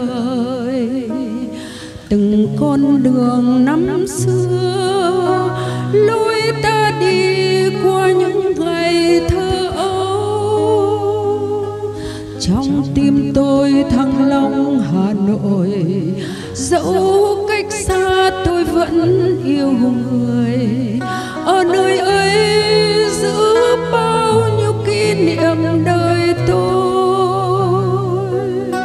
đời. Từng con đường năm xưa lối ta đi qua những ngày thơ ấu. Trong tim tôi Thăng Long Hà Nội, dẫu cách xa tôi vẫn yêu người. Ở nơi ấy giữ bao nhiêu kỷ niệm đời tôi.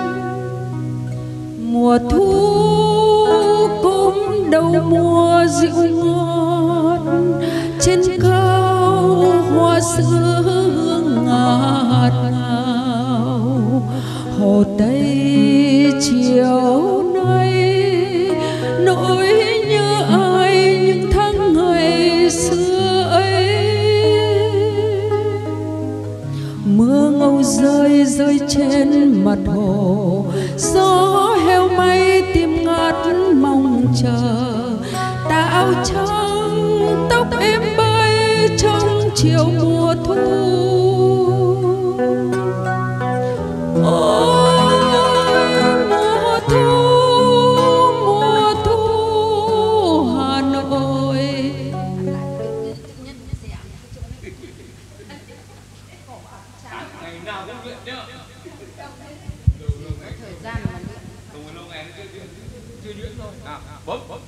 Mùa thu cũng đầu mùa dịu ngọt, trên cao hoa sữa hương ngạt ngào. Hồ Tây chiều nay nỗi nhớ ai những tháng ngày xưa ấy. Mưa ngâu rơi rơi trên mặt hồ, gió heo may tim ngát mong chờ. Tà áo trắng tóc em bay trong chiều mùa thu. Ngày nào cũng luyện nhá. Thời gian mà luyện. Không lâu ngày chưa luyện thôi. Bấm.